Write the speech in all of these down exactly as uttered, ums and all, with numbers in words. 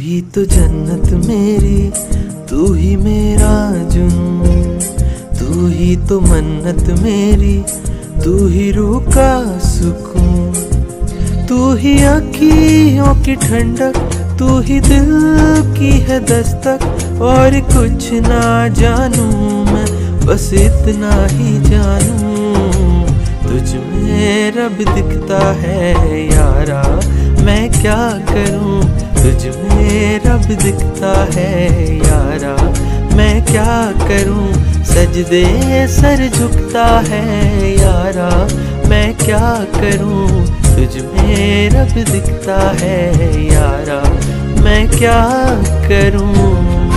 ही तो जन्नत मेरी, तू ही मेरा जुनून, तू ही तो मन्नत मेरी, तू ही रूह का सुकून, तू ही आँखियों की ठंडक, तू ही दिल की है दस्तक। और कुछ ना जानू मैं, बस इतना ही जानू, तुझ में रब दिखता है यारा, मैं क्या करूं। तुझ में रब दिखता है यारा, मैं क्या करूं। सजदे सर झुकता है यारा, मैं क्या करूं। तुझ में रब दिखता है यारा, मैं क्या करूं।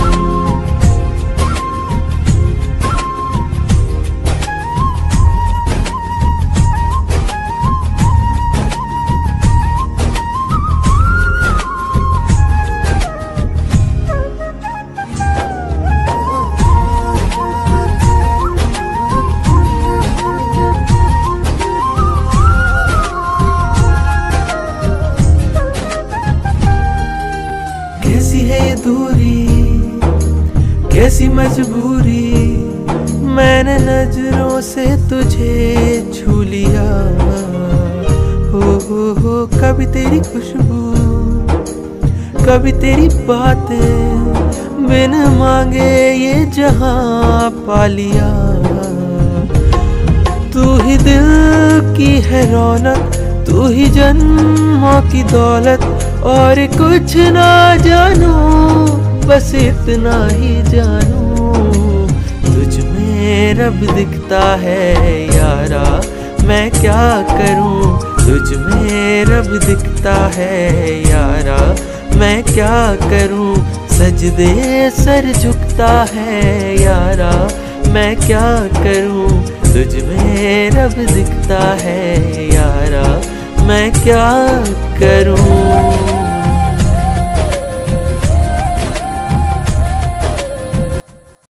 कैसी है ये दूरी, कैसी मजबूरी, मैंने नजरों से तुझे छू लिया। हो हो हो कभी तेरी खुशबू, कभी तेरी बातें, बिन मांगे ये जहां पा लिया। तू ही दिल की है रौनक, तू ही जन्मों की दौलत। और कुछ ना जानू, बस इतना ही जानू, तुझ में रब दिखता है यारा, मैं क्या करूं। तुझ में रब दिखता है यारा, मैं क्या करूं। सजदे सर झुकता है यारा, मैं क्या करूं। तुझ में रब दिखता है यारा, मैं क्या करूं।